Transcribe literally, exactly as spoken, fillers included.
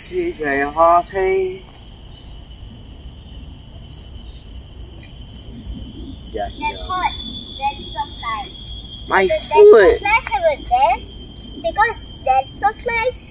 She's very hearty. Yeah, That yeah. foot, that's so nice. My That foot. chocolate was this because that chocolate